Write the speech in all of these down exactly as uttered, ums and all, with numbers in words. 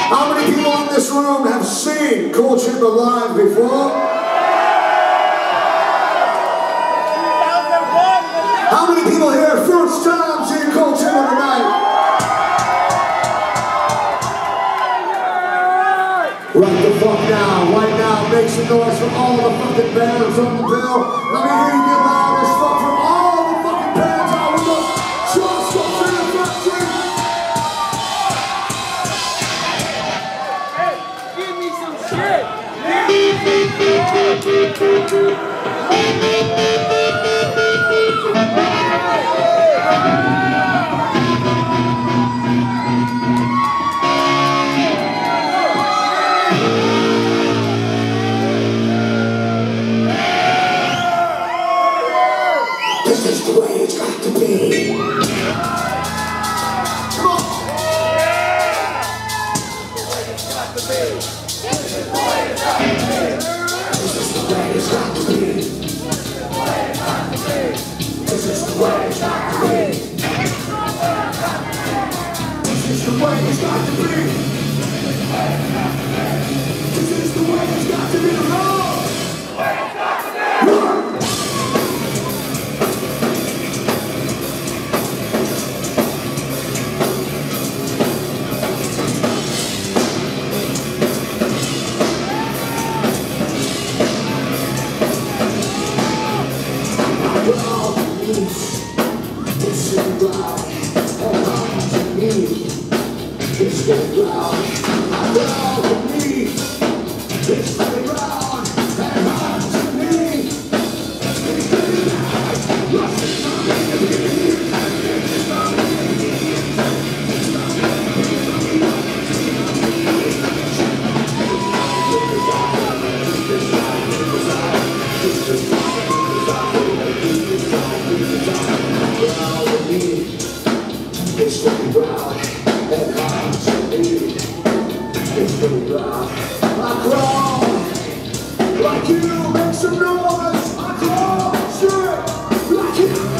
How many people in this room have seen Cold Chamber live before? How many people here first time seeing Cold Chamber tonight? Right the fuck now, right now, make some noise for all the fucking bands on the bill. Let me hear you get loud as fuck for all the fucking bands out with us. Just go to the factory. Hey, give me some shit. Give me some This is the way it's got to be. Come on. This is the way it's got to be. This is the way it's got to be. This is the way it's got to be. This is the way it's got to be. This is the way it's got to be. It's so loud, and I'm to me. It's so loud, and I'm to me. It's so loud, and I'm to me. It's so loud, it's so loud, and I'm to me. It's so loud. I crawl like you, make some noise. I crawl straight like you.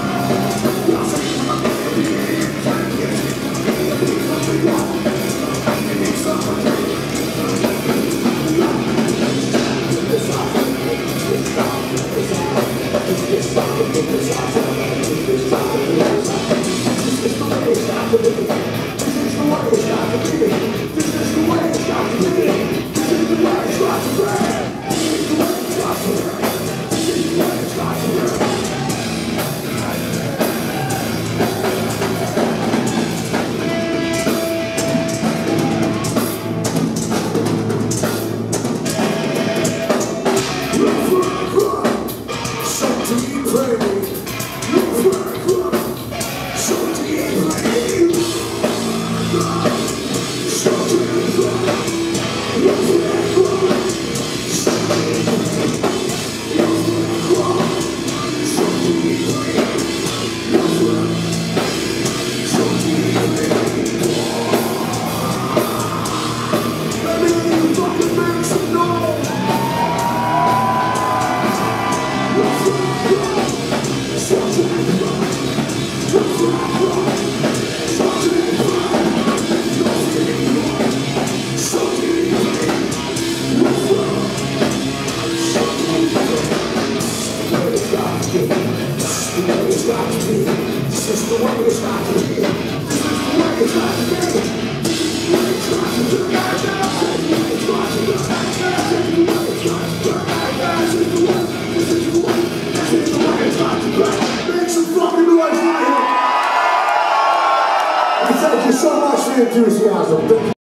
This is the way it's got to be. This is the way it's got to be. This is the way it's got to be. This is the way it's got to be. This is the way it's got to be. This is the way, this is the way, this is the way it's got to be. Make some fucking noise right here. And thank you so much for your enthusiasm.